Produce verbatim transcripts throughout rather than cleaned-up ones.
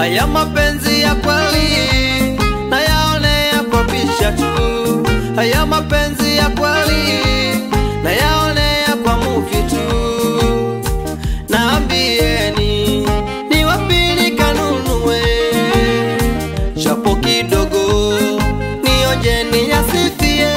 haya mapenzi ya kweli nayaonea kwa picha tu, haya mapenzi ya kweli nayaonea kwa movie tu. Naambieni ni wapi nikanunue chapo kidogo nionje niyasifie.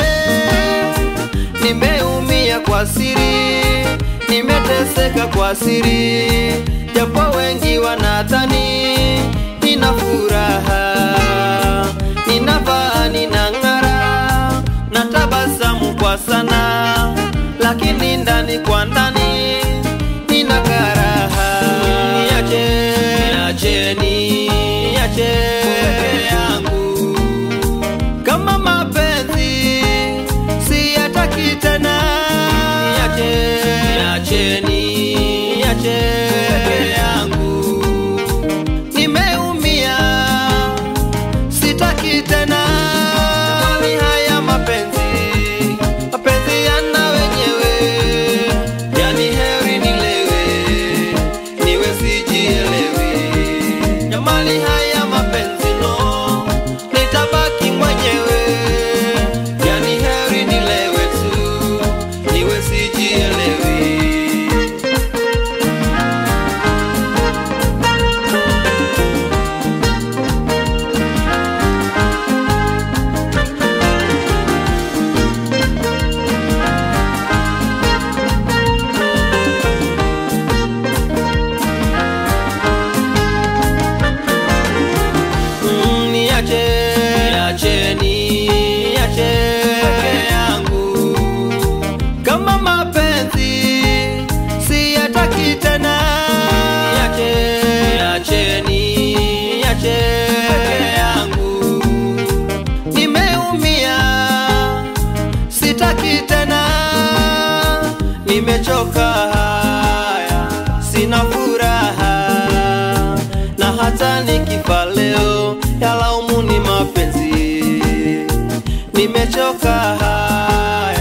Nimeumia kwa siri, nimeteseka kwa siri, japo wengi wanadhani nina furaha, ninavaa ninang'ara, natabasamu kwa sana, lakini ndani kwa ndani nina karaha. Niache, niacheni, niache peke yangu, kama mapenzi siyataki tena. Niache, niacheni, niache peke yangu, nimeumia sitaki tena. Ni haya mapenzi, mapenzi yana wenyewe, yani heri nilewe niwe sijielewi. Jamani haya mapenzi no, nitabaki mwenyewe, yani heri nilewe tu niwe sijielewi. Niacheni, niache peke yangu, kama mapenzi siyataki tena. Niache, niacheni, niache peke yangu, nimeumia sitaki tena. Nimechoka haya, sina furaha, na hata nikifa leo yalaumu ni mapenzi. Nimechoka haya,